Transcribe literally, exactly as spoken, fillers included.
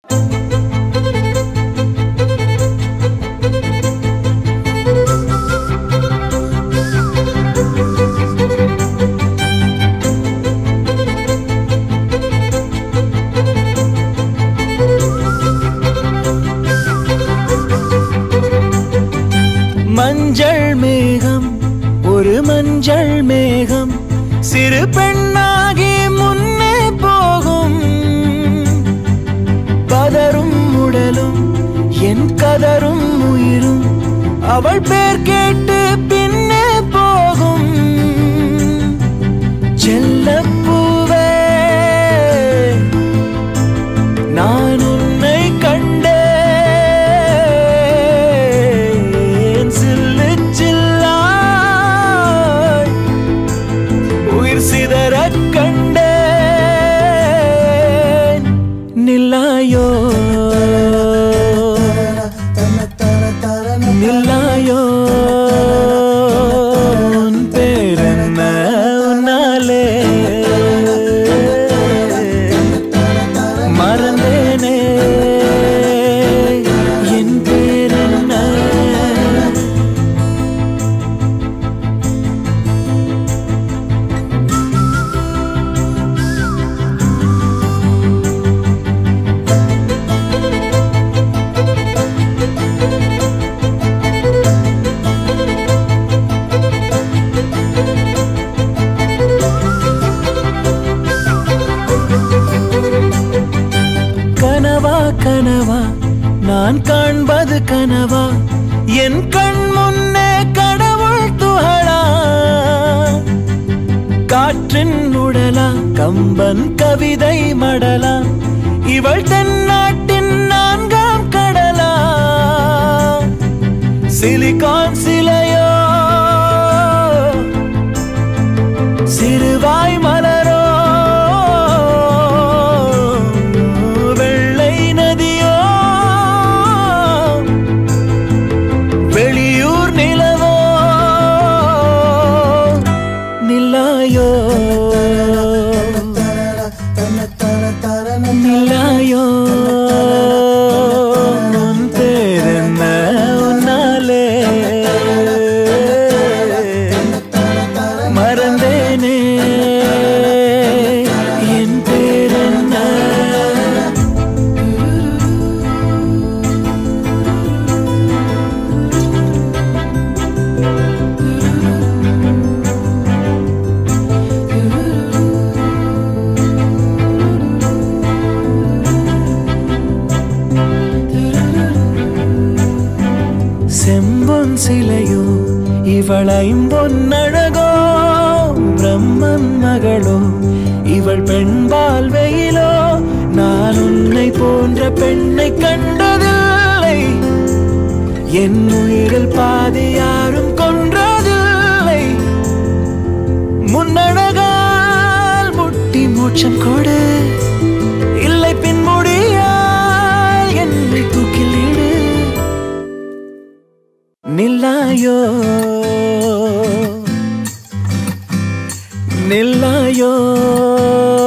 மஞ்சள் மேகம் ஒரு மஞ்சள் மேகம் சிறு பெண்ணாகி முன்னே போகும் பதரும் உடலும் என் கதரும் உயிரும் அவள் பேர் கேட்டு பின்னே போகும் செல்லப்பூவே நான் உன்னை கண்டே நில்லாயோ நில்லாயோ உன் பேரென்ன உன்னாலே மறந்தேனே என் பேரென்ன கனவா நான் காண்பது கனவா என் கண் முன்னே கடவுள் துகளா காற்றின் உடலா கம்பன் கவிதை மடலா இவள் தென்னாட்டின் நான்காம் கடலா சிலிகான் சிலையோ சிறுவாய் மலரோ நில்லாயோ உன் பேரென்ன உன்னாலே மறந்தேனே என் பேரென்ன செம்பொன் சிலையோ இவள் ஐம்பொன்னழகோ பிரம்மன் மகளோ இவள் பெண்பால் வெயிலோ நான் உன்னை போன்ற பெண்ணை கண்டதில்லை என் உயிரில் பாதி யாரும் கொன்றதில்லை முன்னழகால் முட்டி மோட்சம் கொடு இல்லை பின்முடியால் என்னை தூக்கிலிடு நில்லாயோ நில்லாயோ